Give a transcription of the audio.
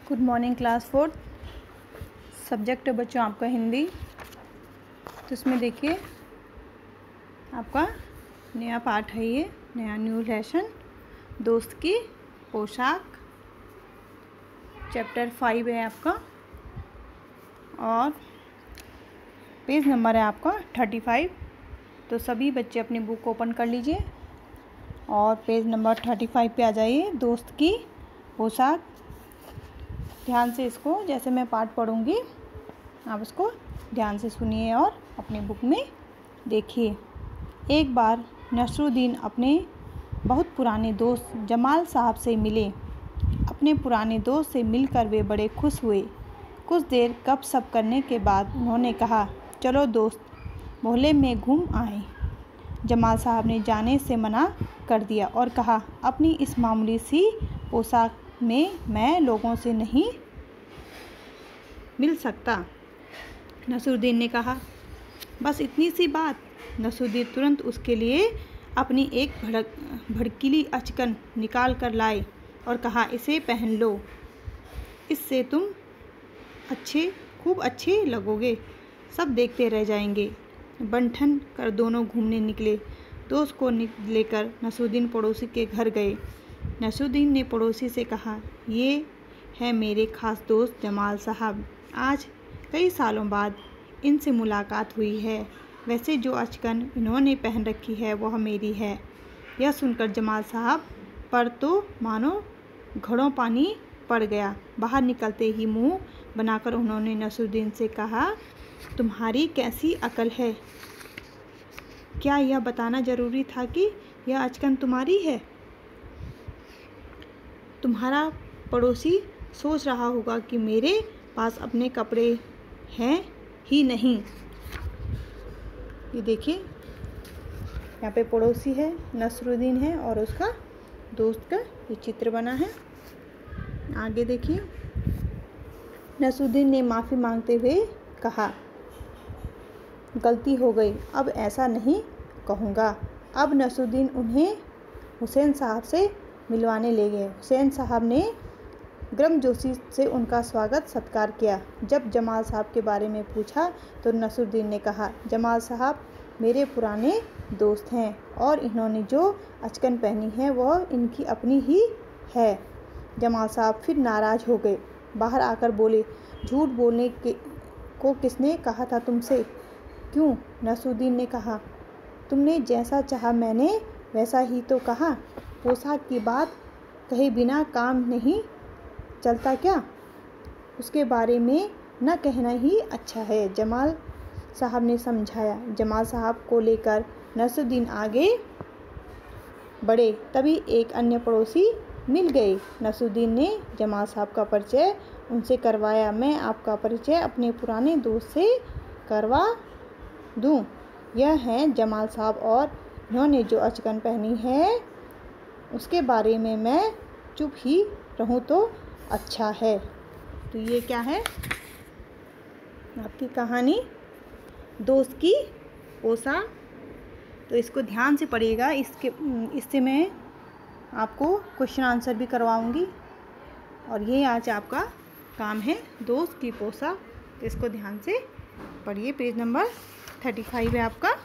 Good morning class 4। Subject है बच्चों आपका हिंदी। तो इसमें देखिए आपका नया पाठ है, ये नया न्यू लेसन दोस्त की पोशाक। चैप्टर 5 है आपका और पेज नंबर है आपका 35। तो सभी बच्चे अपनी बुक ओपन कर लीजिए और पेज नंबर 35 पे आ जाइए। दोस्त की पोशाक। ध्यान से इसको, जैसे मैं पाठ पढ़ूंगी आप इसको ध्यान से सुनिए और अपनी बुक में देखिए। एक बार नसरुद्दीन अपने बहुत पुराने दोस्त जमाल साहब से मिले। अपने पुराने दोस्त से मिलकर वे बड़े खुश हुए। कुछ देर गपशप करने के बाद उन्होंने कहा, चलो दोस्त मोहल्ले में घूम आए। जमाल साहब ने जाने से मना कर दिया और कहा, अपनी इस मामूली सी पोशाक में मैं लोगों से नहीं मिल सकता। नसरुद्दीन ने कहा, बस इतनी सी बात। नसरुद्दीन तुरंत उसके लिए अपनी एक भड़कीली अचकन निकाल कर लाए और कहा, इसे पहन लो, इससे तुम खूब अच्छे लगोगे, सब देखते रह जाएंगे। बंठन कर दोनों घूमने निकले। दोस्त को लेकर नसरुद्दीन पड़ोसी के घर गए। नसरुद्दीन ने पड़ोसी से कहा, ये है मेरे खास दोस्त जमाल साहब। आज कई सालों बाद इनसे मुलाकात हुई है। वैसे जो अचकन इन्होंने पहन रखी है वह मेरी है। यह सुनकर जमाल साहब पर तो मानो घड़ों पानी पड़ गया। बाहर निकलते ही मुंह बनाकर उन्होंने नसरुद्दीन से कहा, तुम्हारी कैसी अकल है? क्या यह बताना जरूरी था कि यह अचकन तुम्हारी है? तुम्हारा पड़ोसी सोच रहा होगा कि मेरे पास अपने कपड़े हैं ही नहीं। ये देखिए यहाँ पे पड़ोसी है, नसरुद्दीन है और उसका दोस्त का ये चित्र बना है। आगे देखिए, नसरुद्दीन ने माफ़ी मांगते हुए कहा, गलती हो गई, अब ऐसा नहीं कहूँगा। अब नसरुद्दीन उन्हें हुसैन साहब से मिलवाने ले गए। हुसैन साहब ने गर्मजोशी से उनका स्वागत सत्कार किया। जब जमाल साहब के बारे में पूछा तो नसरुद्दीन ने कहा, जमाल साहब मेरे पुराने दोस्त हैं और इन्होंने जो अचकन पहनी है वह इनकी अपनी ही है। जमाल साहब फिर नाराज़ हो गए। बाहर आकर बोले, झूठ बोलने को किसने कहा था तुमसे? क्यों? नसरुद्दीन ने कहा, तुमने जैसा चाहा मैंने वैसा ही तो कहा। पोशाक की बात कहे बिना काम नहीं चलता क्या? उसके बारे में न कहना ही अच्छा है, जमाल साहब ने समझाया। जमाल साहब को लेकर नसरुद्दीन आगे बढ़े, तभी एक अन्य पड़ोसी मिल गए। नसरुद्दीन ने जमाल साहब का परिचय उनसे करवाया। मैं आपका परिचय अपने पुराने दोस्त से करवा दूं। यह हैं जमाल साहब और इन्होंने जो अचकन पहनी है उसके बारे में मैं चुप ही रहूं तो अच्छा है। तो ये क्या है आपकी कहानी, दोस्त की पोशाक। तो इसको ध्यान से पढ़िएगा। इससे मैं आपको क्वेश्चन आंसर भी करवाऊंगी और ये आज आपका काम है, दोस्त की पोशाक। तो इसको ध्यान से पढ़िए। पेज नंबर 35 है आपका।